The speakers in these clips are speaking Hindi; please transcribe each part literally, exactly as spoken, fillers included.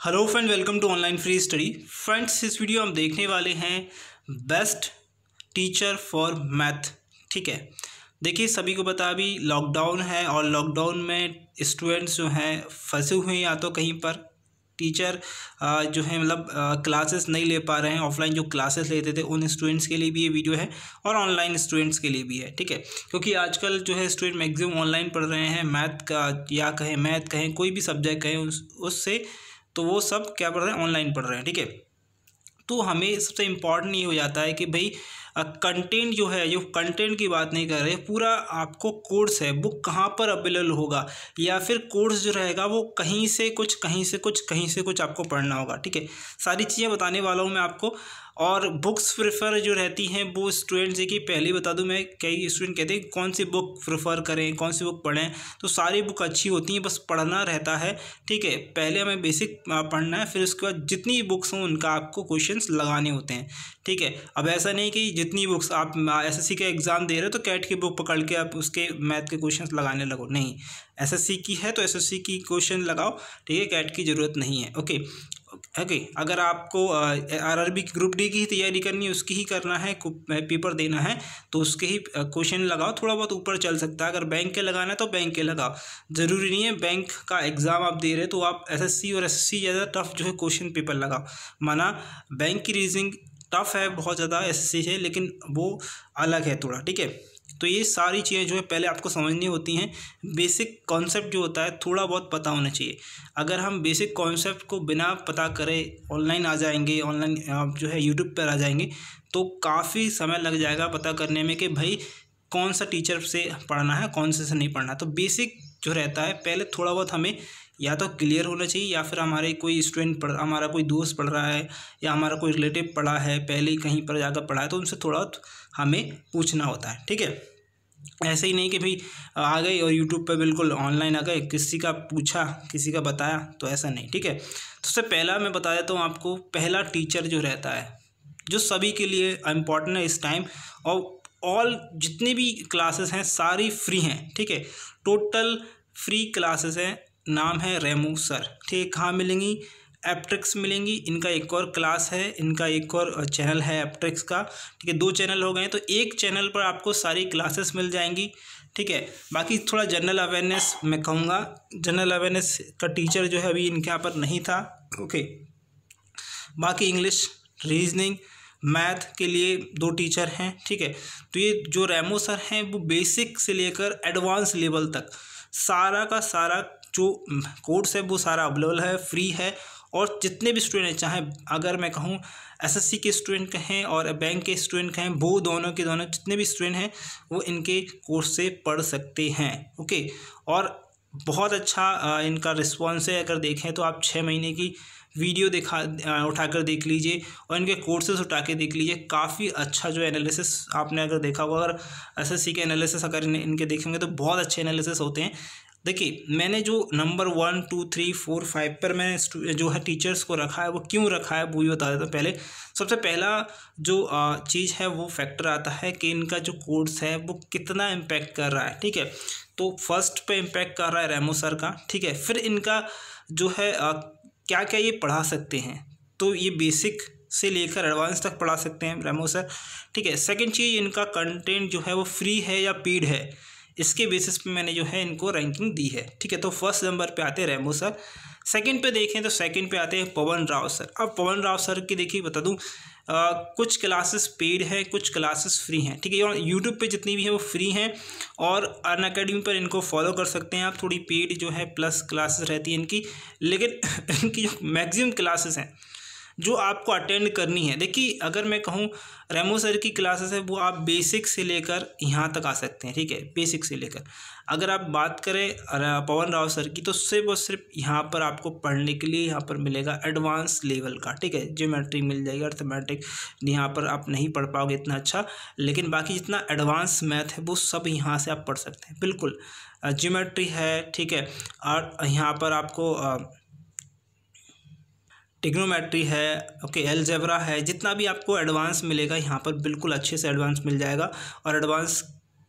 Hello friend, welcome to online free study. Friends, इस वीडियो हम देखने वाले हैं बेस्ट टीचर फॉर मैथ। ठीक है, देखिए सभी को पता अभी लॉकडाउन है और लॉकडाउन में स्टूडेंट्स जो हैं फंसे हुए हैं, या तो कहीं पर टीचर जो है मतलब क्लासेस नहीं ले पा रहे हैं। ऑफलाइन जो क्लासेस लेते थे उन स्टूडेंट्स के लिए भी ये वीडियो है और ऑनलाइन स्टूडेंट्स के लिए भी है। ठीक है, क्योंकि आजकल जो है स्टूडेंट मैक्सिमम ऑनलाइन पढ़ रहे हैं। मैथ का या कहें मैथ कहें कोई भी सब्जेक्ट कहें उस उससे तो वो सब क्या पढ़ रहे हैं, ऑनलाइन पढ़ रहे हैं। ठीक है, तो हमें सबसे इम्पॉर्टेंट ये हो जाता है कि भाई कंटेंट जो है, जो कंटेंट की बात नहीं कर रहे, पूरा आपको कोर्स है वो कहाँ पर अवेलेबल होगा, या फिर कोर्स जो रहेगा वो कहीं से कुछ कहीं से कुछ कहीं से कुछ आपको पढ़ना होगा। ठीक है, सारी चीज़ें बताने वाला हूँ मैं आपको। और बुक्स प्रेफर जो रहती हैं वो स्टूडेंट्स की पहले ही बता दूं मैं, कई स्टूडेंट कहते हैं कौन सी बुक प्रेफर करें, कौन सी बुक पढ़ें। तो सारी बुक अच्छी होती हैं, बस पढ़ना रहता है। ठीक है, पहले हमें बेसिक पढ़ना है, फिर उसके बाद जितनी बुक्स हों उनका आपको क्वेश्चंस लगाने होते हैं। ठीक है, अब ऐसा नहीं कि जितनी बुक्स आप एसएससी का एग्ज़ाम दे रहे हो तो कैट की बुक पकड़ के आप उसके मैथ के क्वेश्चंस लगाने लगो, नहीं। एसएससी की है तो एसएससी की क्वेश्चन लगाओ। ठीक है, कैट की ज़रूरत नहीं है। ओके ओके okay, अगर आपको आरआरबी ग्रुप डी की ही तैयारी करनी है, उसकी ही करना है, पेपर देना है, तो उसके ही क्वेश्चन लगाओ। थोड़ा बहुत ऊपर चल सकता है। अगर बैंक के लगाना है तो बैंक के लगाओ, ज़रूरी नहीं है बैंक का एग्ज़ाम आप दे रहे हो तो आप एसएससी और एसएससी ज़्यादा टफ जो है क्वेश्चन पेपर लगाओ। माना बैंक की रीजनिंग टफ है बहुत ज़्यादा एसएससी से, लेकिन वो अलग है थोड़ा। ठीक है, तो ये सारी चीज़ें जो है पहले आपको समझनी होती हैं। बेसिक कॉन्सेप्ट जो होता है थोड़ा बहुत पता होना चाहिए। अगर हम बेसिक कॉन्सेप्ट को बिना पता करे ऑनलाइन आ जाएंगे, ऑनलाइन जो है यूट्यूब पर आ जाएंगे, तो काफ़ी समय लग जाएगा पता करने में कि भाई कौन सा टीचर से पढ़ना है, कौन से से नहीं पढ़ना। तो बेसिक जो रहता है पहले थोड़ा बहुत हमें या तो क्लियर होना चाहिए, या फिर हमारे कोई स्टूडेंट पढ़ हमारा कोई दोस्त पढ़ रहा है, या हमारा कोई रिलेटिव पढ़ा है, पहले ही कहीं पर जाकर पढ़ा है, तो उनसे थोड़ा हमें पूछना होता है। ठीक है, ऐसे ही नहीं कि भाई आ गए और यूट्यूब पे बिल्कुल ऑनलाइन आ गए, किसी का पूछा किसी का बताया, तो ऐसा नहीं। ठीक है, तो सबसे पहला मैं बता देता हूँ आपको, पहला टीचर जो रहता है जो सभी के लिए इम्पॉर्टेंट है इस टाइम, और ऑल जितनी भी क्लासेस हैं सारी फ्री हैं। ठीक है, टोटल फ्री क्लासेस हैं। नाम है रेमो सर। ठीक है, कहाँ मिलेंगी? एप्ट्रिक्स मिलेंगी। इनका एक और क्लास है, इनका एक और चैनल है एप्ट्रिक्स का। ठीक है, दो चैनल हो गए, तो एक चैनल पर आपको सारी क्लासेस मिल जाएंगी। ठीक है, बाकी थोड़ा जनरल अवेयरनेस मैं कहूँगा, जनरल अवेयरनेस का टीचर जो है अभी इनके यहाँ पर नहीं था। ओके, बाकी इंग्लिश, रीजनिंग, मैथ के लिए दो टीचर हैं। ठीक है, तो ये जो रेमो सर हैं वो बेसिक से लेकर एडवांस लेवल तक सारा का सारा जो कोर्स है वो सारा अवेलेबल है, फ्री है। और जितने भी स्टूडेंट चाहे, अगर मैं कहूँ एसएससी के स्टूडेंट कहें और बैंक के स्टूडेंट कहें, वो दोनों के दोनों जितने भी स्टूडेंट हैं वो इनके कोर्स से पढ़ सकते हैं। ओके, और बहुत अच्छा इनका रिस्पॉन्स है। अगर देखें तो आप छः महीने की वीडियो दिखा उठाकर देख लीजिए और इनके कोर्सेज उठा के देख लीजिए। काफ़ी अच्छा जो एनालिसिस आपने अगर देखा होगा, अगर एसएससी के एनालिसिस अगर इनके देखेंगे तो बहुत अच्छे एनालिसिस होते हैं। देखिए, मैंने जो number one two three four five पर मैंने जो है टीचर्स को रखा है, वो क्यों रखा है वो भी बता देता हूँ। पहले सबसे पहला जो चीज़ है वो फैक्टर आता है कि इनका जो कोर्स है वो कितना इम्पैक्ट कर रहा है। ठीक है, तो फर्स्ट पे इम्पैक्ट कर रहा है रेमो सर का। ठीक है, फिर इनका जो है आ, क्या क्या ये पढ़ा सकते हैं, तो ये बेसिक से लेकर एडवांस तक पढ़ा सकते हैं रेमो सर। ठीक है, सेकेंड चीज़, इनका कंटेंट जो है वो फ्री है या पेड है, इसके बेसिस पे मैंने जो है इनको रैंकिंग दी है। ठीक है, तो फर्स्ट नंबर पे आते हैं रेमो सर। सेकंड पे देखें तो सेकंड पे आते हैं पवन राव सर। अब पवन राव सर की देखिए बता दूं, आ, कुछ क्लासेस पेड है, कुछ क्लासेस फ्री हैं। ठीक है, और यूट्यूब पे जितनी भी है वो फ्री हैं, और अन अकेडमी पर इनको फॉलो कर सकते हैं आप। थोड़ी पेड जो है प्लस क्लासेस रहती है इनकी, लेकिन इनकी जो मैक्सिमम क्लासेस हैं जो आपको अटेंड करनी है। देखिए, अगर मैं कहूँ रेमो सर की क्लासेस है वो आप बेसिक से लेकर यहाँ तक आ सकते हैं। ठीक है, बेसिक से लेकर अगर आप बात करें पवन राव सर की, तो सिर्फ और सिर्फ यहाँ पर आपको पढ़ने के लिए यहाँ पर मिलेगा एडवांस लेवल का। ठीक है, ज्योमेट्री मिल जाएगी, अर्थमेटिक यहाँ पर आप नहीं पढ़ पाओगे इतना अच्छा, लेकिन बाकी जितना एडवांस मैथ है वो सब यहाँ से आप पढ़ सकते हैं। बिल्कुल ज्योमेट्री है। ठीक है, और यहाँ पर आपको टिग्नोमेट्री है, ओके, एलजेब्रा है, जितना भी आपको एडवांस मिलेगा यहाँ पर बिल्कुल अच्छे से एडवांस मिल जाएगा। और एडवांस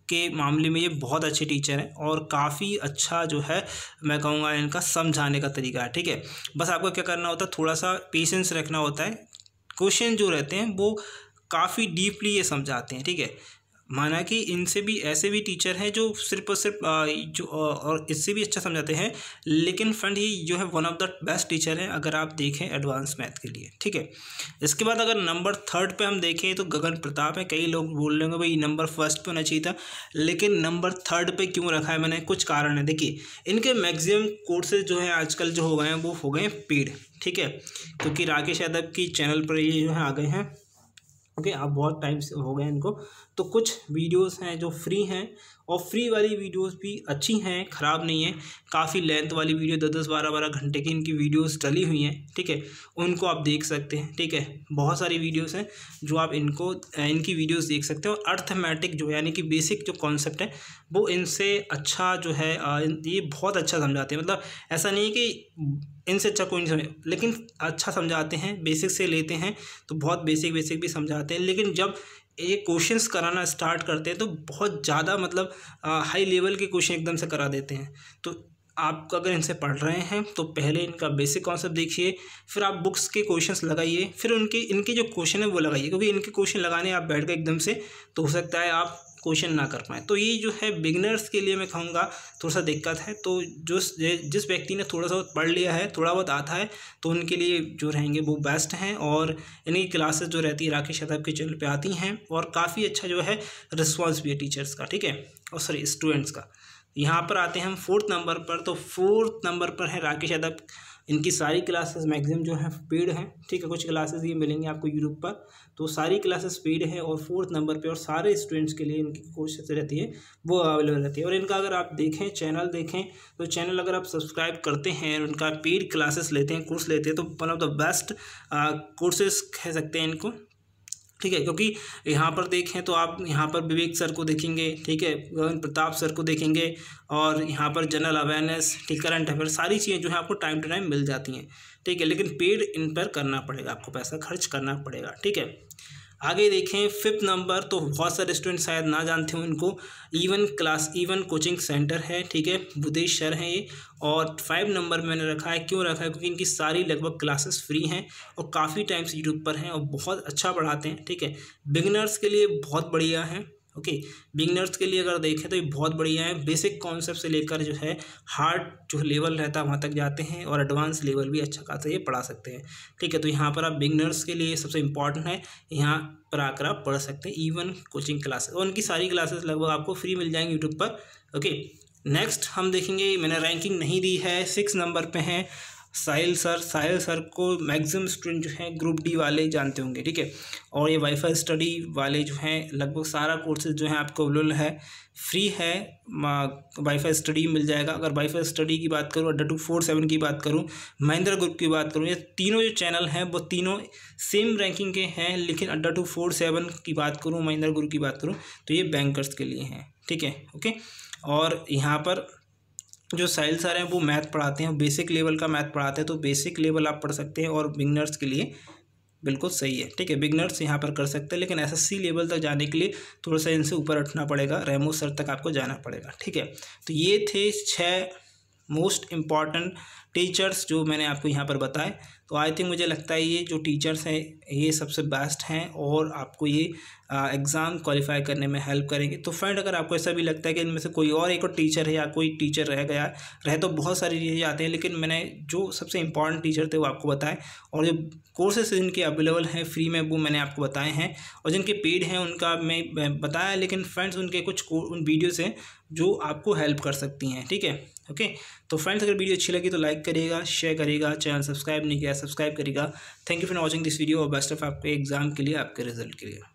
के मामले में ये बहुत अच्छे टीचर हैं और काफ़ी अच्छा जो है मैं कहूँगा इनका समझाने का तरीका है। ठीक है, बस आपको क्या करना होता है, थोड़ा सा पेशेंस रखना होता है। क्वेश्चन जो रहते हैं वो काफ़ी डीपली ये समझाते हैं। ठीक है, माना कि इनसे भी ऐसे भी टीचर हैं जो सिर्फ और सिर्फ जो और इससे भी अच्छा समझाते हैं, लेकिन फ्रेंड ये जो है one of the best teacher हैं अगर आप देखें एडवांस मैथ के लिए। ठीक है, इसके बाद अगर नंबर थर्ड पे हम देखें तो गगन प्रताप है। कई लोग बोल रहे होंगे भाई नंबर फर्स्ट पे होना चाहिए था, लेकिन नंबर थर्ड पे क्यों रखा है मैंने, कुछ कारण है। देखिए, इनके मैक्सिमम कोर्सेज जो है आजकल जो हो गए हैं वो हो गए हैं पेड। ठीक है, क्योंकि राकेश यादव की चैनल पर ये जो है आ गए हैं। ओके okay, आप बहुत टाइम से हो गए इनको, तो कुछ वीडियोस हैं जो फ्री हैं और फ्री वाली वीडियोस भी अच्छी हैं, ख़राब नहीं है। काफ़ी लेंथ वाली वीडियो दस दस बारह बारह घंटे की इनकी वीडियोस डली हुई हैं। ठीक है, उनको आप देख सकते हैं। ठीक है, बहुत सारी वीडियोस हैं जो आप इनको इनकी वीडियोस देख सकते हो। और अर्थमेटिक जो यानी कि बेसिक जो कॉन्सेप्ट है वो इनसे अच्छा जो है ये बहुत अच्छा समझाते हैं। मतलब ऐसा नहीं है कि इनसे अच्छा कोई नहीं समझ, लेकिन अच्छा समझाते हैं। बेसिक से लेते हैं तो बहुत बेसिक बेसिक भी समझाते हैं, लेकिन जब ये क्वेश्चंस कराना स्टार्ट करते हैं तो बहुत ज़्यादा मतलब हाई लेवल के क्वेश्चन एकदम से करा देते हैं। तो आप अगर इनसे पढ़ रहे हैं तो पहले इनका बेसिक कॉन्सेप्ट देखिए, फिर आप बुक्स के क्वेश्चंस लगाइए, फिर उनके इनके जो क्वेश्चन है वो लगाइए, क्योंकि इनके क्वेश्चन लगाने आप बैठ गए एकदम से तो हो सकता है आप क्वेश्चन ना कर पाएँ। तो ये जो है बिगनर्स के लिए मैं कहूँगा थोड़ा सा दिक्कत है। तो जो जिस व्यक्ति ने थोड़ा सा पढ़ लिया है, थोड़ा बहुत आता है, तो उनके लिए जो रहेंगे वो बेस्ट हैं। और इनकी क्लासेस जो रहती है राकेश यादव के चैनल पे आती हैं और काफ़ी अच्छा जो है रिस्पॉन्स भी है टीचर्स का। ठीक है, और सॉरी स्टूडेंट्स का। यहाँ पर आते हैं हम फोर्थ नंबर पर, तो फोर्थ नंबर पर है राकेश यादव। इनकी सारी क्लासेस मैक्सिमम जो है पेड हैं। ठीक है, कुछ क्लासेस ये मिलेंगी आपको यूट्यूब पर, तो सारी क्लासेस पेड है और फोर्थ नंबर पे और सारे स्टूडेंट्स के लिए इनकी कोर्सेज रहती है वो अवेलेबल रहती है। और इनका अगर आप देखें चैनल देखें तो चैनल अगर आप सब्सक्राइब करते हैं और उनका पेड क्लासेस लेते हैं, कोर्स लेते हैं, तो one of the best courses कह सकते हैं इनको। ठीक है, क्योंकि यहाँ पर देखें तो आप यहाँ पर विवेक सर को देखेंगे। ठीक है, गगन प्रताप सर को देखेंगे और यहाँ पर जनरल अवेयरनेस, ठीक, करंट अफेयर, सारी चीज़ें जो है आपको टाइम टू टाइम मिल जाती हैं। ठीक है, लेकिन पेड इन पर करना पड़ेगा, आपको पैसा खर्च करना पड़ेगा। ठीक है, आगे देखें फिफ्थ नंबर, तो बहुत सारे स्टूडेंट शायद ना जानते हो इनको, even class even coaching centre है। ठीक है, बुदेश सर हैं ये। और फाइव नंबर मैंने रखा है, क्यों रखा है, क्योंकि इनकी सारी लगभग क्लासेस फ्री हैं और काफ़ी टाइम से यूट्यूब पर हैं और बहुत अच्छा पढ़ाते हैं। ठीक है, बिगिनर्स के लिए बहुत बढ़िया है। ओके, बिगिनर्स के लिए अगर देखें तो ये बहुत बढ़िया है। बेसिक कॉन्सेप्ट से लेकर जो है हार्ड जो लेवल रहता है वहाँ तक जाते हैं और एडवांस लेवल भी अच्छा खासा ये पढ़ा सकते हैं। ठीक है, तो यहाँ पर आप बिगिनर्स के लिए सबसे इम्पॉर्टेंट है, यहाँ पर आकर आप पढ़ सकते हैं इवन कोचिंग क्लासेस, और उनकी सारी क्लासेस लगभग आपको फ्री मिल जाएंगी यूट्यूब पर। ओके, नेक्स्ट हम देखेंगे, मैंने रैंकिंग नहीं दी है, सिक्स नंबर पे हैं साहिल सर। साहिल सर को मैक्सिमम स्टूडेंट जो हैं ग्रुप डी वाले जानते होंगे। ठीक है, और ये वाईफाई स्टडी वाले जो हैं लगभग सारा कोर्सेज जो है आपको अवेलेबल है, फ्री है। वाईफाई स्टडी मिल जाएगा। अगर वाईफाई स्टडी की बात करूँ, अड्डा टू फोर सेवन की बात करूँ, महिंद्रा ग्रुप की बात करूँ, ये तीनों जो चैनल हैं वो तीनों सेम रैंकिंग के हैं, लेकिन अड्डा टू फोर सेवन की बात करूँ, महिंद्रा ग्रुप की बात करूँ, तो ये बैंकर्स के लिए हैं। ठीक है, ओके, और यहाँ पर जो साहिल सर हैं वो मैथ पढ़ाते हैं, बेसिक लेवल का मैथ पढ़ाते हैं, तो बेसिक लेवल आप पढ़ सकते हैं और बिगनर्स के लिए बिल्कुल सही है। ठीक है, बिगनर्स यहाँ पर कर सकते हैं, लेकिन एसएससी लेवल तक जाने के लिए थोड़ा सा इनसे ऊपर उठना पड़ेगा, रेमो सर तक आपको जाना पड़ेगा। ठीक है, तो ये थे छः मोस्ट इम्पॉर्टेंट टीचर्स जो मैंने आपको यहाँ पर बताए। तो आई थिंक मुझे लगता है ये जो टीचर्स हैं ये सबसे बेस्ट हैं और आपको ये एग्ज़ाम क्वालिफाई करने में हेल्प करेंगे। तो फ्रेंड, अगर आपको ऐसा भी लगता है कि इनमें से कोई और एक और टीचर है या कोई टीचर रह गया रहे, तो बहुत सारी चीज़ें आती हैं, लेकिन मैंने जो सबसे इंपॉर्टेंट टीचर थे वो आपको बताए, और जो कोर्सेस जिनके अवेलेबल हैं फ्री में वो मैंने आपको बताए हैं, और जिनके पेड हैं उनका मैं बताया। लेकिन फ्रेंड्स, उनके कुछ उन वीडियोज़ हैं जो आपको हेल्प कर सकती हैं। ठीक है, ओके, तो फ्रेंड्स, अगर वीडियो अच्छी लगी तो लाइक करिएगा, शेयर करिएगा, चैनल सब्सक्राइब नहीं किया सब्सक्राइब करिएगा। Thank you for watching this video और बेस्ट ऑफ आपके एग्जाम के लिए, आपके रिजल्ट के लिए।